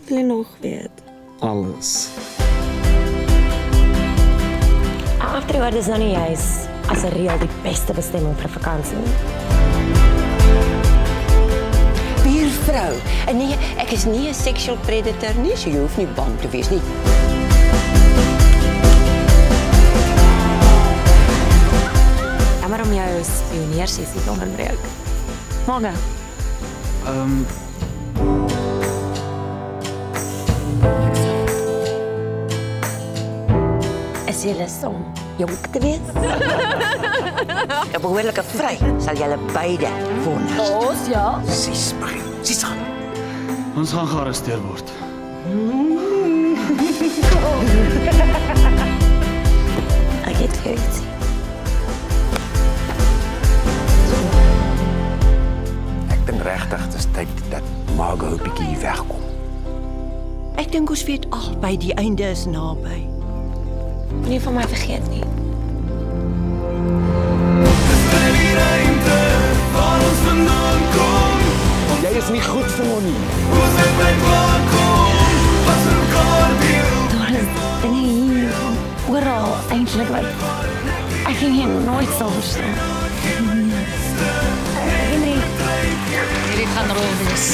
wil jy nog weet? Alles. Agteroor is nou nie juis as 'n reël die beste bestemming vir 'n vakansie nie. Buurvrou. En nee, ek is nie 'n sexual predator nie, so jy hoef nie bang te wees nie. Jammer om jou spioneersessie te onderbreek. Môre. Is jy lus om jonk te wees? 'n behoorlike vry sal julle beide wonder. Ons ja. Sis, begin. Sis gaan. Ons gaan gearresteer word. Ek het vir jou iets. Ek dink regtig dis tyd dat Margo 'n bietjie hier wegkom. Ek dink ons weet albei die einde is naby. Moenie van my vergeet nie. Jy is nie goed vir hom nie. Daar is dinge hier, oral eintlik wat ek hier nooit sal verstaan. Henry, Hierdie gaan rol wees.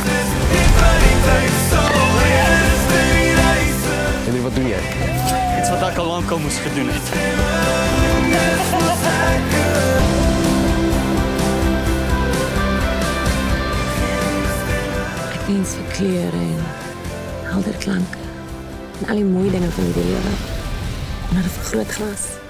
En wat doen jy? Iets wat ek al lank al moes gedoen het. ek wens vir kleure en helder klanke en al die mooi dinge van die lewe onder 'n vergrootglas.